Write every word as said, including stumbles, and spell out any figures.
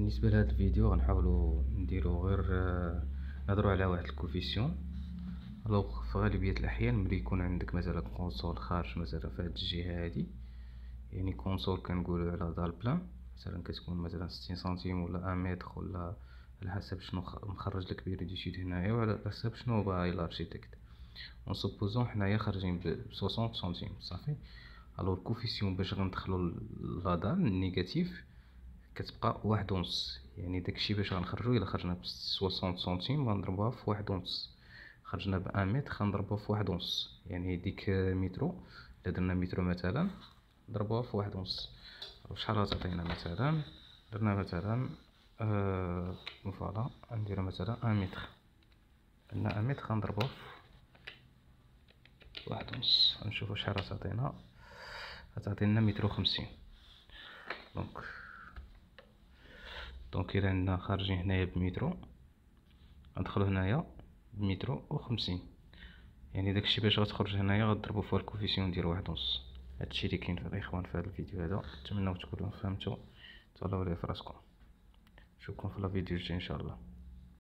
بالنسبه لهذا الفيديو غنحاولوا نديرو غير آه، نهضروا على واحد الكوفيسيون. الوغ في غالبيه الاحيان ملي يكون عندك مثلا كونسول خارج مثلا في هذه الجهه هذه، يعني كونسول كنقولوا على دار بلان، مثلا كتكون مثلا ستين سنتيم ولا واحد متر، ولا على حسب شنو مخرج لك بيريديتود هنايا وعلى حسب شنو باغي الاركيتكت. اون سوبوزون حنايا خارجين ب ستين سنتيم صافي. الوغ الكوفيسيون باش غندخلو لادان النيجاتيف كتبقى واحد ونص، يعني داكشي باش غنخرجو الا خرجنا ب ستين سنتيم غنضربوها في واحد ونص، خرجنا ب واحد متر غنضربوها في واحد ونص، يعني ديك مترو الا درنا مترو مثلا نضربوها في واحد ونص. شحال غتعطينا مثلا؟ درنا مثلا آه فوالا نديرو مثلا واحد متر، عندنا واحد متر غنضربوه في واحد ونص، نشوفو شحال غتعطينا. غتعطينا متر وخمسين. دونك دونك الى عندنا خارجين هنايا بمترو غندخلو هنايا بمترو وخمسين، يعني داكشي باش غتخرج هنايا غضربو فيها الكوفيسيون ديال واحد ونص. هادشي اللي كاين في الاخوان في هذا الفيديو هذا، نتمنى تكونوا فهمتوا. تهلاو لي فراسكم، نشوفكم في الفيديو الجاي ان شاء الله.